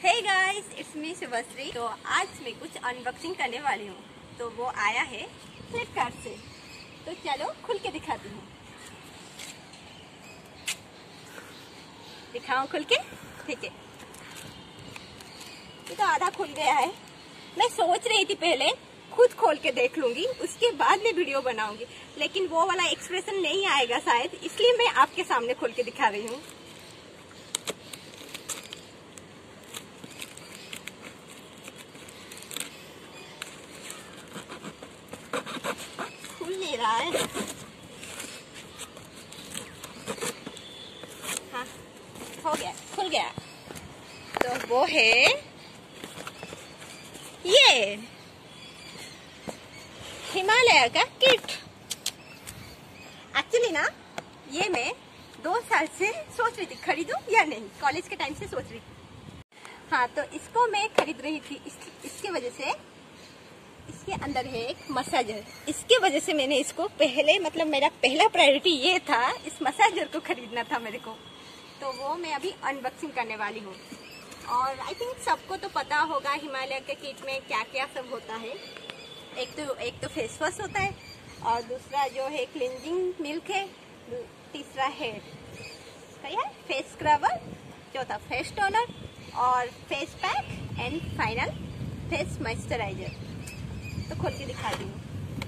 Hey guys, it's me Shubhashree. तो आज मैं कुछ अनबॉक्सिंग करने वाली हूँ। तो वो आया है फ्लिपकार्ट से। तो चलो खुल के दिखाती हूँ। दिखाऊं खुल के? ठीक है। ये तो आधा खुल गया है। मैं सोच रही थी पहले खुद खोल के देख लूंगी, उसके बाद में वीडियो बनाऊंगी, लेकिन वो वाला एक्सप्रेशन नहीं आएगा शायद, इसलिए मैं आपके सामने खोल के दिखा रही हूँ। खुल नहीं रहा है। हाँ, हो गया, खुल गया। तो वो है ये हिमालय का किट। एक्चुअली ना, ये मैं 2 साल से सोच रही थी खरीदूं या नहीं, कॉलेज के टाइम से सोच रही थी। हाँ, तो इसको मैं खरीद रही थी इसके वजह से। इसके अंदर है एक मसाजर, इसके वजह से मैंने इसको पहले, मतलब मेरा पहला प्रायोरिटी ये था, इस मसाजर को खरीदना था मेरे को। तो वो मैं अभी अनबॉक्सिंग करने वाली हूँ। और आई थिंक सबको तो पता होगा हिमालय के किट में क्या क्या सब होता है। एक तो फेस वॉश होता है, और दूसरा जो है क्लींजिंग मिल्क है, तीसरा है फेस स्क्रबर, चौथा फेस टोनर, और face pack, and final face moisturiser. तो खोल के दिखाती हूँ।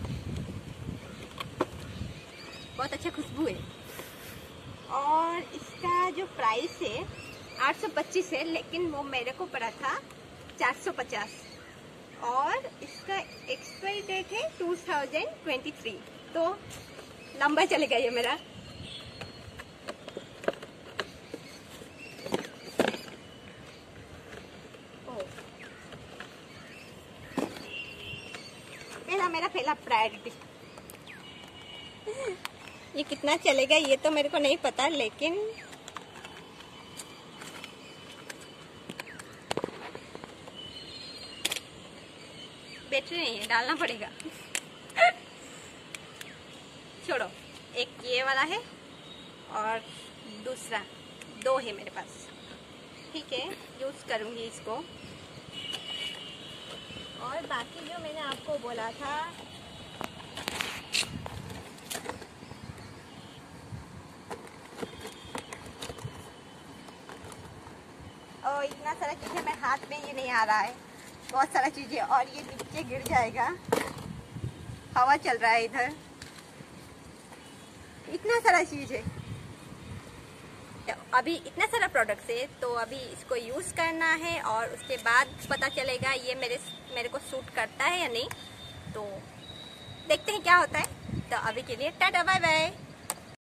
बहुत अच्छा खुशबू है। और इसका जो प्राइस है 825 है, लेकिन वो मेरे को पड़ा था 450। और इसका एक्सपायरी डेट है 2023। तो लंबा चलेगा ये मेरा। मेरा पहला प्रायोरिटी। ये कितना चलेगा ये तो मेरे को नहीं पता, लेकिन बैटरी नहीं है, डालना पड़ेगा। छोड़ो, एक ये वाला है और दूसरा 2 है मेरे पास। ठीक है, यूज करूंगी इसको। और बाकी जो मैंने आपको बोला था, और इतना सारा चीजें मेरे हाथ में ये नहीं आ रहा है, बहुत सारा चीजें, और ये नीचे गिर जाएगा। हवा चल रहा है इधर, इतना सारा चीज है। अभी इतना सारा प्रोडक्ट्स है, तो अभी इसको यूज करना है और उसके बाद पता चलेगा ये मेरे को सूट करता है या नहीं। तो देखते हैं क्या होता है। तो अभी के लिए टाटा बाय बाय।